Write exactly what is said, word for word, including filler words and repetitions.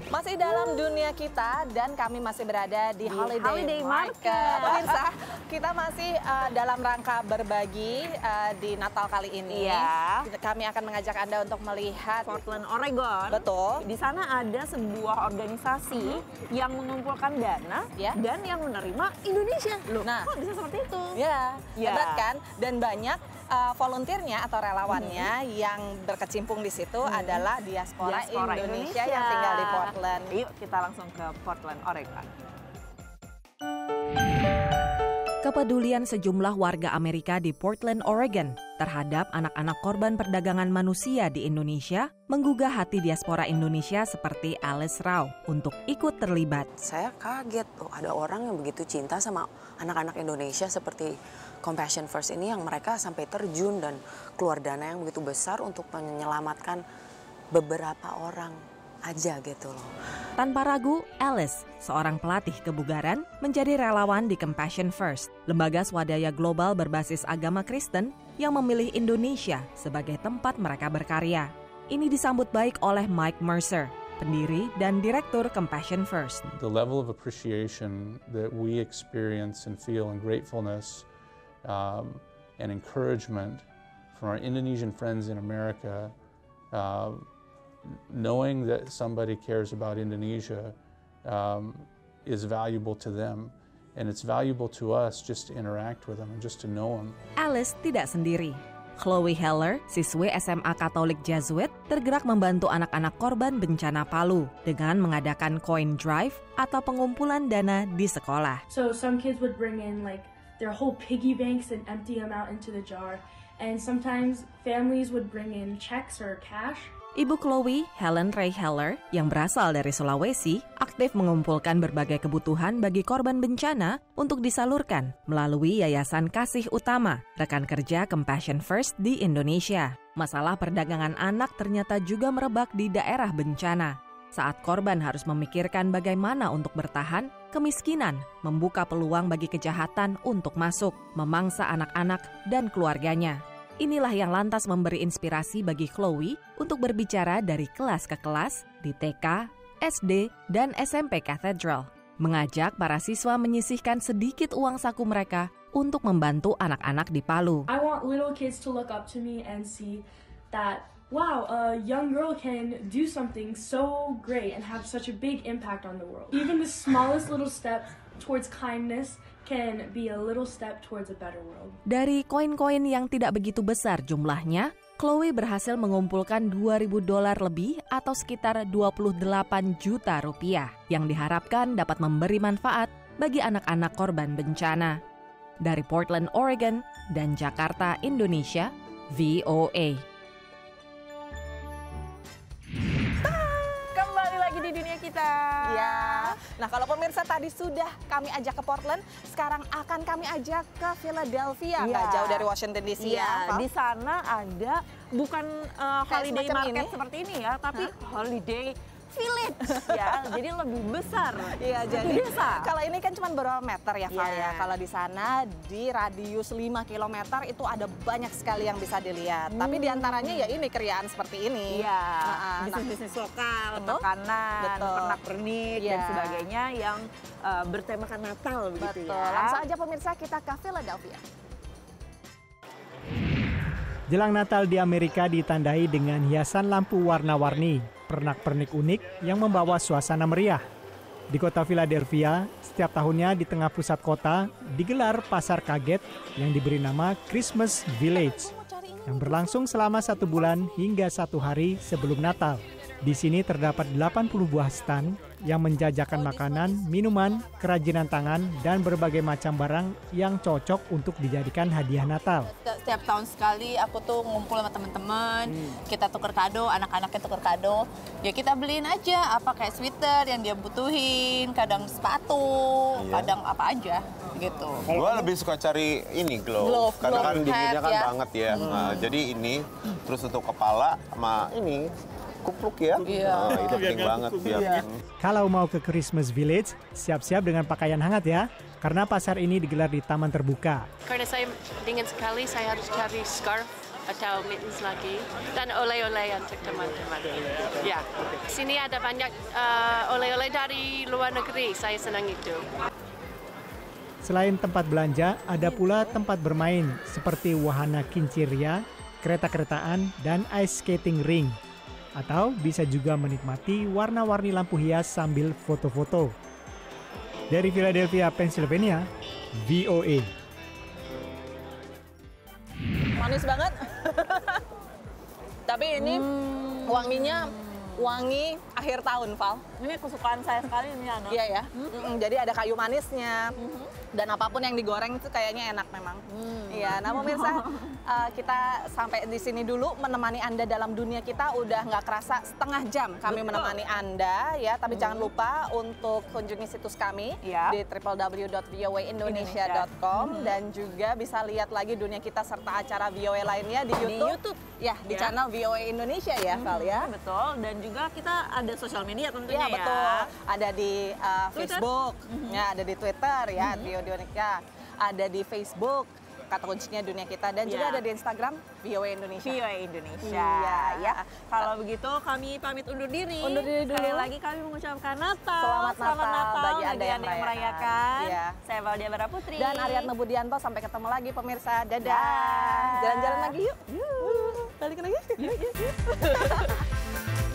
Masih dalam dunia kita dan kami masih berada di, di Holiday, Holiday Market. Market. Pemirsa, kita masih uh, dalam rangka berbagi uh, di Natal kali ini. Iya. Kami akan mengajak Anda untuk melihat Portland, Oregon. Betul. Di sana ada sebuah organisasi hmm. yang mengumpulkan dana ya. dan yang menerima Indonesia. Loh, nah, kok bisa seperti itu? Ya, ya. hebat kan? Dan banyak uh, volunteernya atau relawannya hmm. yang berkecimpung di situ hmm. adalah diaspora, diaspora Indonesia, Indonesia yang tinggal di Portland. Yuk kita langsung ke Portland, Oregon. Kepedulian sejumlah warga Amerika di Portland, Oregon terhadap anak-anak korban perdagangan manusia di Indonesia menggugah hati diaspora Indonesia seperti Alice Rao untuk ikut terlibat. Saya kaget, oh ada orang yang begitu cinta sama anak-anak Indonesia seperti Compassion First ini yang mereka sampai terjun dan keluar dana yang begitu besar untuk menyelamatkan beberapa orang aja gitu loh. Tanpa ragu, Alice, seorang pelatih kebugaran, menjadi relawan di Compassion First, lembaga swadaya global berbasis agama Kristen yang memilih Indonesia sebagai tempat mereka berkarya. Ini disambut baik oleh Mike Mercer, pendiri dan direktur Compassion First. The level of appreciation that we experience and feel and gratefulness um, and encouragement from our Indonesian friends in America, uh, knowing that somebody cares about Indonesia um, is valuable to them, and it's valuable to us just to interact with them and just to know them. Alice tidak sendiri. Chloe Heller, siswi S M A Katolik Jesuit, tergerak membantu anak-anak korban bencana Palu dengan mengadakan coin drive atau pengumpulan dana di sekolah. So some kids would bring in like their whole piggy banks and empty them out into the jar, and sometimes families would bring in checks or cash. Ibu Chloe, Helen Ray Heller, yang berasal dari Sulawesi, aktif mengumpulkan berbagai kebutuhan bagi korban bencana untuk disalurkan melalui Yayasan Kasih Utama, rekan kerja Compassion First di Indonesia. Masalah perdagangan anak ternyata juga merebak di daerah bencana. Saat korban harus memikirkan bagaimana untuk bertahan, kemiskinan membuka peluang bagi kejahatan untuk masuk, memangsa anak-anak dan keluarganya. Inilah yang lantas memberi inspirasi bagi Chloe untuk berbicara dari kelas ke kelas di T K, S D, dan S M P Cathedral. Mengajak para siswa menyisihkan sedikit uang saku mereka untuk membantu anak-anak di Palu. I want little kids to look up to me and see that, wow, a young girl can do something so great and have such a big impact on the world. Even the smallest little steps towards kindness can be a little step towards a better world. Dari koin-koin yang tidak begitu besar jumlahnya, Chloe berhasil mengumpulkan dua ribu dolar lebih atau sekitar dua puluh delapan juta rupiah yang diharapkan dapat memberi manfaat bagi anak-anak korban bencana. Dari Portland, Oregon dan Jakarta, Indonesia, V O A. Di dunia kita. Ya. Nah, kalau pemirsa tadi sudah kami ajak ke Portland, sekarang akan kami ajak ke Philadelphia, nggak ya. jauh dari Washington D C ya. ya. Di sana ada bukan uh, holiday market ini? seperti ini ya, tapi Hah? holiday village ya, jadi lebih besar. Iya, jadi desa. Kalau ini kan cuma beberapa meter ya, Val yeah. ya. Kalau di sana di radius lima kilometer itu ada banyak sekali yang bisa dilihat. Hmm. Tapi diantaranya ya ini keriaan seperti ini. Iya. Nah, bisnis-bisnis lokal, betul? makanan, Betul. pernak-pernik yeah. dan sebagainya yang uh, bertemakan Natal begitu betul. ya. Langsung aja pemirsa kita ke Philadelphia. Jelang Natal di Amerika ditandai dengan hiasan lampu warna-warni, pernak-pernik unik yang membawa suasana meriah. Di kota Philadelphia, setiap tahunnya di tengah pusat kota digelar pasar kaget yang diberi nama Christmas Village, yang berlangsung selama satu bulan hingga satu hari sebelum Natal. Di sini terdapat delapan puluh buah stand yang menjajakan makanan, minuman, kerajinan tangan, dan berbagai macam barang yang cocok untuk dijadikan hadiah Natal. Setiap tahun sekali aku tuh ngumpul sama teman-teman, hmm. kita tuker kado, anak-anaknya tuker kado. Ya kita beliin aja apa kayak sweater yang dia butuhin, kadang sepatu, iya. kadang apa aja gitu. Gue lebih suka cari ini glove, glove karena kan dinginnya kan ya. banget ya. Hmm. Nah, jadi ini terus untuk kepala sama ini kupluk ya. Iya. Nah, itu penting banget ya. Iya. Kalau mau ke Christmas Village, siap-siap dengan pakaian hangat ya. Karena pasar ini digelar di taman terbuka. Karena saya dingin sekali, saya harus cari scarf atau mittens lagi, dan oleh-oleh untuk teman-teman. Ya, sini ada banyak uh, oleh-oleh dari luar negeri. Saya senang itu. Selain tempat belanja, ada pula tempat bermain seperti wahana kincirya, kereta-keretaan, dan ice skating ring. Atau bisa juga menikmati warna-warni lampu hias sambil foto-foto. Dari Philadelphia, Pennsylvania, V O A. Manis banget. Tapi ini hmm. wanginya wangi akhir tahun, Val. Ini kesukaan saya sekali ini, Ana. Iya ya. Hmm. Jadi ada kayu manisnya. Hmm. Dan apapun yang digoreng itu kayaknya enak memang. Hmm. Iya, nah pemirsa, uh, kita sampai di sini dulu menemani Anda dalam dunia kita udah nggak kerasa setengah jam kami Betul. menemani Anda ya. Tapi hmm. jangan lupa untuk kunjungi situs kami ya. di w w w dot v o a indonesia dot com hmm. dan juga bisa lihat lagi dunia kita serta acara V O A lainnya di YouTube. Di YouTube. Ya, di ya. channel V O A Indonesia ya, hmm. Val ya. Betul. Dan juga kita ada sosial media tentunya ya. Ya, betul. Ada di uh, Facebook, mm-hmm. ya, ada di Twitter ya, mm-hmm. Trio Dionika. Ada di Facebook, kata kuncinya dunia kita, dan yeah. juga ada di Instagram V O A Indonesia. V O A Indonesia. Iya, ya. Kalau begitu kami pamit undur diri. Undur diri dulu. Sekali lagi kami mengucapkan Natal. Selamat, Selamat Natal, Natal bagi Anda yang, yang merayakan. Ya. Saya Valdia Bara Putri. Dan Ariadna Budianto. Sampai ketemu lagi pemirsa. Dadah. Jalan-jalan lagi yuk. Yuk. Balik lagi. Yuk, yuk, yuk.